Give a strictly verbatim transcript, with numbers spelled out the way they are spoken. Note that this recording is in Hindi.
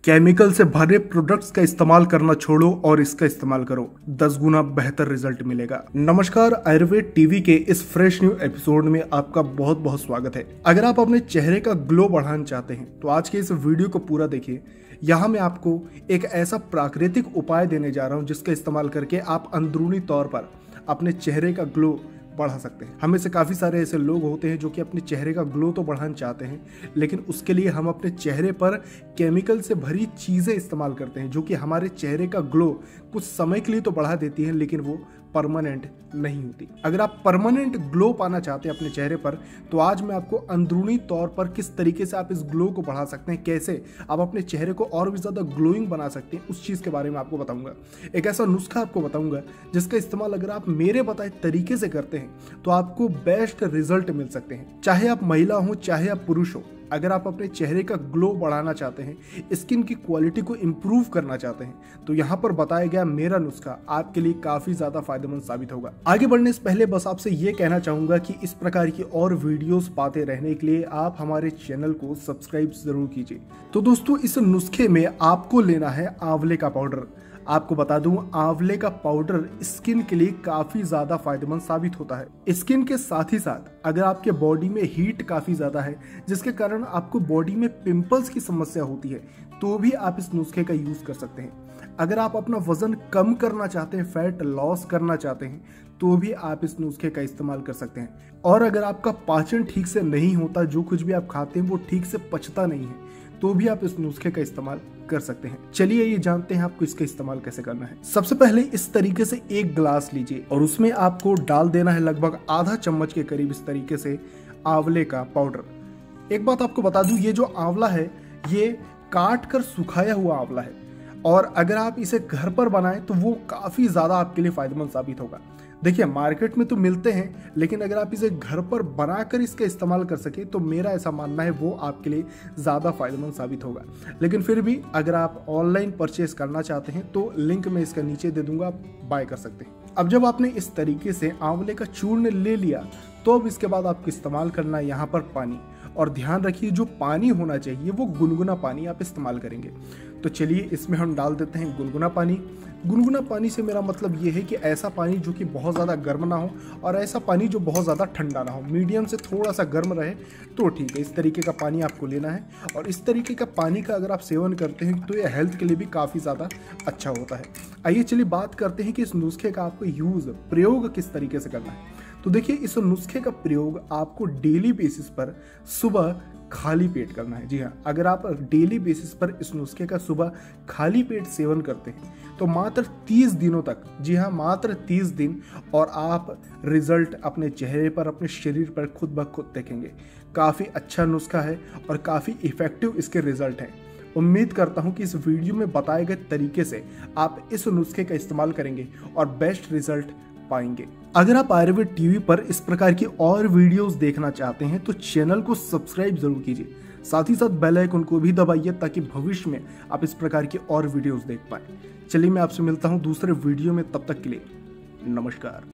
केमिकल से भरे प्रोडक्ट्स का इस्तेमाल करना छोड़ो और इसका इस्तेमाल करो, दस गुना बेहतर रिजल्ट मिलेगा। नमस्कार, आयुर्वेद टीवी के इस फ्रेश न्यू एपिसोड में आपका बहुत बहुत स्वागत है। अगर आप अपने चेहरे का ग्लो बढ़ाना चाहते हैं तो आज के इस वीडियो को पूरा देखिए। यहाँ मैं आपको एक ऐसा प्राकृतिक उपाय देने जा रहा हूँ जिसका इस्तेमाल करके आप अंदरूनी तौर पर अपने चेहरे का ग्लो बढ़ा सकते हैं। हमें से काफ़ी सारे ऐसे लोग होते हैं जो कि अपने चेहरे का ग्लो तो बढ़ाना चाहते हैं, लेकिन उसके लिए हम अपने चेहरे पर केमिकल से भरी चीज़ें इस्तेमाल करते हैं जो कि हमारे चेहरे का ग्लो कुछ समय के लिए तो बढ़ा देती हैं, लेकिन वो परमानेंट नहीं होती। अगर आप परमानेंट ग्लो पाना चाहते हैं अपने चेहरे पर तो आज मैं आपको अंदरूनी तौर पर किस तरीके से आप इस ग्लो को बढ़ा सकते हैं, कैसे आप अपने चेहरे को और भी ज़्यादा ग्लोइंग बना सकते हैं, उस चीज़ के बारे में आपको बताऊंगा। एक ऐसा नुस्खा आपको बताऊंगा जिसका इस्तेमाल अगर आप मेरे बताए तरीके से करते हैं तो आपको बेस्ट रिजल्ट मिल सकते हैं। चाहे आप महिला हो चाहे आप पुरुष हो, अगर आप अपने चेहरे का ग्लो बढ़ाना चाहते हैं, स्किन की क्वालिटी को इम्प्रूव करना चाहते हैं, तो यहाँ पर बताया गया मेरा नुस्खा आपके लिए काफी ज्यादा फायदेमंद साबित होगा। आगे बढ़ने से पहले बस आपसे ये कहना चाहूंगा कि इस प्रकार की और वीडियोस पाते रहने के लिए आप हमारे चैनल को सब्सक्राइब जरूर कीजिए। तो दोस्तों, इस नुस्खे में आपको लेना है आंवले का पाउडर। आपको बता दूं, आंवले का पाउडर स्किन के लिए काफी ज्यादा फायदेमंद साबित होता है। स्किन के साथ ही साथ अगर आपके बॉडी में हीट काफी ज्यादा है जिसके कारण आपको बॉडी में पिंपल्स की समस्या होती है, तो भी आप इस नुस्खे का यूज कर सकते हैं। अगर आप अपना वजन कम करना चाहते हैं, फैट लॉस करना चाहते हैं, तो भी आप इस नुस्खे का इस्तेमाल कर सकते हैं। और अगर आपका पाचन ठीक से नहीं होता, जो कुछ भी आप खाते हैं वो ठीक से पचता नहीं है, तो भी आप इस नुस्खे का इस्तेमाल कर सकते हैं। चलिए ये जानते हैं आपको इसका इस्तेमाल कैसे करना है। सबसे पहले इस तरीके से एक गिलास लीजिए और उसमें आपको डाल देना है लगभग आधा चम्मच के करीब इस तरीके से आंवले का पाउडर। एक बात आपको बता दूं, ये जो आंवला है ये काट कर सुखाया हुआ आंवला है, और अगर आप इसे घर पर बनाएं तो वो काफी ज्यादा आपके लिए फायदेमंद साबित होगा। देखिए, मार्केट में तो मिलते हैं, लेकिन अगर आप इसे घर पर बनाकर इसका इस्तेमाल कर सके तो मेरा ऐसा मानना है वो आपके लिए ज़्यादा फायदेमंद साबित होगा। लेकिन फिर भी अगर आप ऑनलाइन परचेस करना चाहते हैं तो लिंक मैं इसका नीचे दे दूंगा, आप बाय कर सकते हैं। अब जब आपने इस तरीके से आंवले का चूर्ण ले लिया तो अब इसके बाद आपको इस्तेमाल करना है यहाँ पर पानी। और ध्यान रखिए, जो पानी होना चाहिए वो गुनगुना पानी आप इस्तेमाल करेंगे। तो चलिए इसमें हम डाल देते हैं गुनगुना पानी। गुनगुना पानी से मेरा मतलब ये है कि ऐसा पानी जो कि बहुत ज़्यादा गर्म ना हो और ऐसा पानी जो बहुत ज़्यादा ठंडा ना हो, मीडियम से थोड़ा सा गर्म रहे तो ठीक है। इस तरीके का पानी आपको लेना है, और इस तरीके का पानी का अगर आप सेवन करते हैं तो ये हेल्थ के लिए भी काफ़ी ज़्यादा अच्छा होता है। आइए चलिए बात करते हैं कि इस नुस्खे का आपको यूज़, प्रयोग किस तरीके से करना है। तो देखिए, इस नुस्खे का प्रयोग आपको डेली बेसिस पर सुबह खाली पेट करना है। जी हाँ, अगर आप डेली बेसिस पर इस नुस्खे का सुबह खाली पेट सेवन करते हैं तो मात्र तीस दिनों तक, जी हाँ मात्र तीस दिन, और आप रिजल्ट अपने चेहरे पर, अपने शरीर पर खुद ब खुद देखेंगे। काफ़ी अच्छा नुस्खा है और काफ़ी इफेक्टिव इसके रिजल्ट हैं। उम्मीद करता हूं कि इस वीडियो में बताए गए तरीके से आप इस नुस्खे का इस्तेमाल करेंगे और बेस्ट रिजल्ट पाएंगे। अगर आप आयुर्वेद टीवी पर इस प्रकार की और वीडियोस देखना चाहते हैं तो चैनल को सब्सक्राइब जरूर कीजिए, साथ ही साथ बेल आइकन को भी दबाइए ताकि भविष्य में आप इस प्रकार की और वीडियोस देख पाएं। चलिए मैं आपसे मिलता हूं दूसरे वीडियो में, तब तक के लिए नमस्कार।